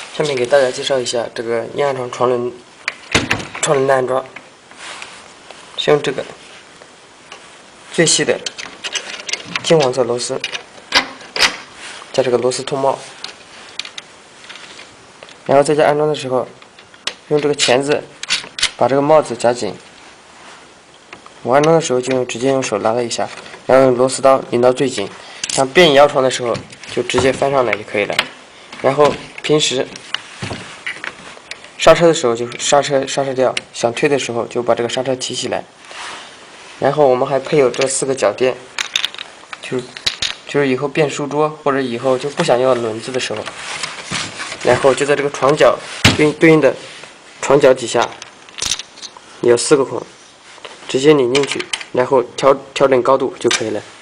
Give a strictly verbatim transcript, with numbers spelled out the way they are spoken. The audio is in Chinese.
下面给大家介绍一下这个婴儿床床轮床轮的安装，是用这个最细的金黄色螺丝，加这个螺丝通帽，然后在家安装的时候，用这个钳子把这个帽子夹紧。我安装的时候就用直接用手拉了一下，然后用螺丝刀拧到最紧。像变摇床的时候，就直接翻上来就可以了。然后平时刹车的时候就刹车刹车掉，想推的时候就把这个刹车提起来。然后我们还配有这四个脚垫，就是就是以后变书桌或者以后就不想要轮子的时候，然后就在这个床脚对应对应的床脚底下有四个孔，直接拧进去，然后调调整高度就可以了。